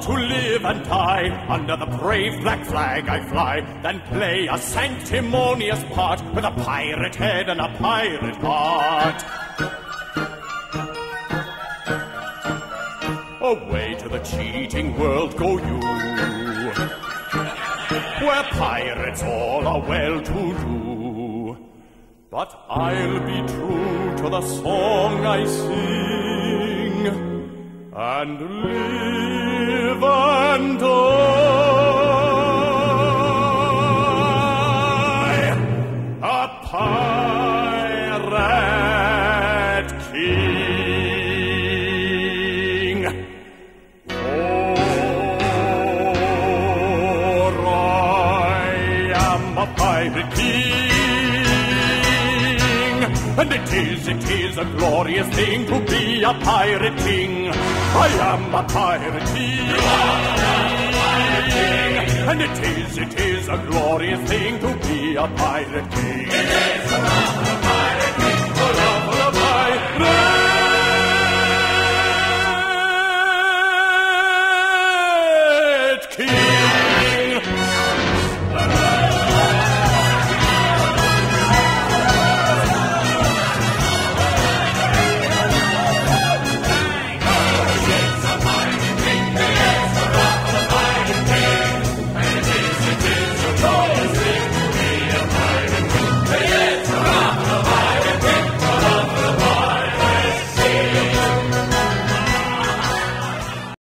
to live and die, under the brave black flag I fly, then play a sanctimonious part, with a pirate head and a pirate heart. Away to the cheating world go you, where pirates all are well-to-do. But I'll be true to the song I sing, and live and die a pirate king. For I am a pirate king, and it is a glorious thing to be a pirate king. I am a pirate king. You are a pirate king. And it is a glorious thing to be a pirate king. It is a